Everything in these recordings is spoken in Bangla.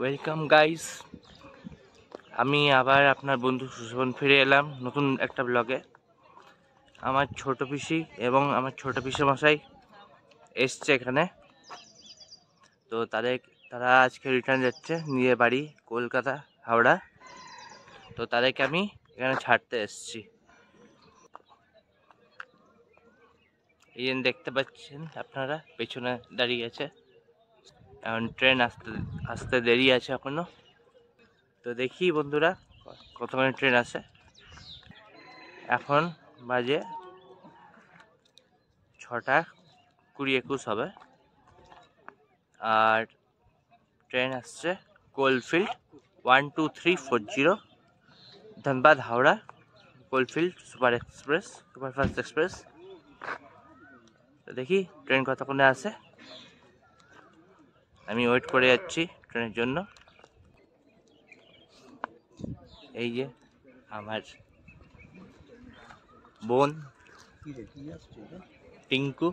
ওয়েলকাম গাইস, আমি আবার আপনার বন্ধু সুশোভন ফিরে এলাম নতুন একটা ব্লগে। আমার ছোট পিসি এবং আমার ছোট পিসি মশাই এসছে এখানে। তো তারা আজকে রিটার্ন যাচ্ছে নিজের বাড়ি কলকাতা হাওড়া। তো তাদেরকে আমি এখানে ছাড়তে এসেছি। এই যে দেখতে পাচ্ছেন আপনারা পেছনে দাঁড়িয়ে আছে, এখন ট্রেন আসতে দেরি আছে এখনো। তো দেখি বন্ধুরা কতক্ষণে ট্রেন আসে। এখন বাজে 6:20 হবে আর ট্রেন আসছে Coalfield 12340 Dhanbad Howrah Coalfield Superfast Express. তো দেখি ট্রেন কতক্ষণে আসে, আমি ওয়েট করে যাচ্ছি ট্রেনের জন্য। এই যে আমার বোন টিঙ্কু,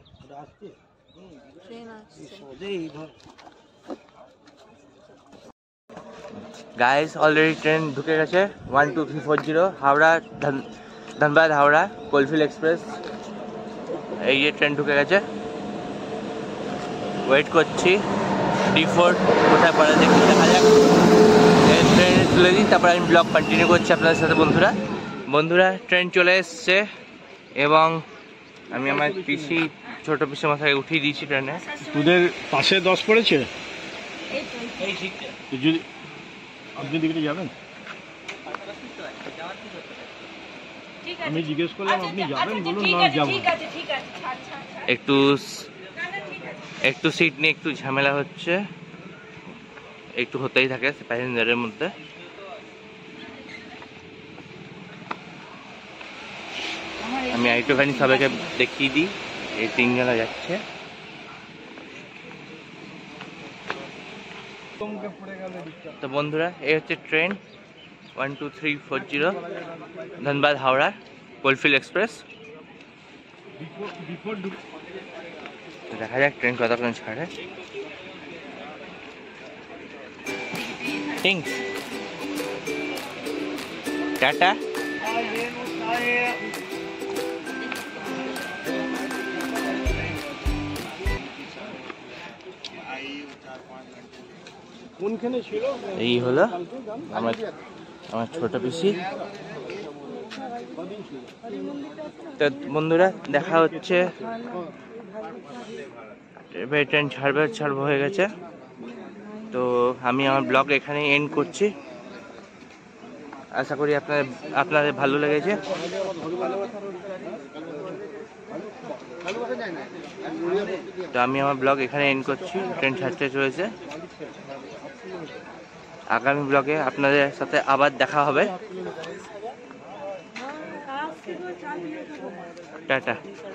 গাইস অলরেডি ট্রেন ঢুকে গেছে 12340 হাওড়া ধনবাদ হাওড়া কোলফিল্ড এক্সপ্রেস। এই যে ট্রেন ঢুকে গেছে, ওয়েট করছি D4 কোথায় পড়ে দেখি, দেখা যাক। ট্রেনে তুলে দিই, তারপর আমি ব্লগ কন্টিনিউ করছি আপনাদের সাথে। বন্ধুরা ট্রেন চলে এসছে এবং আমি আমার ছোট পিসি মাথায় উঠিয়ে দিয়েছি ট্রেনে। তোদের পাশে 10 পড়েছে, যদি আপনি দিকে যাবেন আমি জিজ্ঞেস করলাম আপনি যাবেন, বলুন না যাব। একটু সিট নিয়ে একটু ঝামেলা হচ্ছে, একটু হতেই থাকে প্যাসেঞ্জারের মধ্যে। আমি একটুখানি সবাইকে দেখিয়ে দিই, এই 3 জনা যাচ্ছে। তো বন্ধুরা এই হচ্ছে train 12340 Dhanbad Howrah Coalfield Express. দেখা যাক ট্রেন কতক্ষণ ছাড়ে। টাটা। এই হলো আমার ছোট পিসি। তো বন্ধুরা দেখা হচ্ছে, ট্রেন ছাড়বো হয়ে গেছে। তো আমি আমার ব্লগ এখানে এন্ড করছি। আশা করি আপনাদের ভালো লেগেছে। তো আমি আমার ব্লগ এখানে এন্ড করছি, ট্রেন ছাড়তে চলেছে। আগামী ব্লগে আপনাদের সাথে আবার দেখা হবে। টাটা।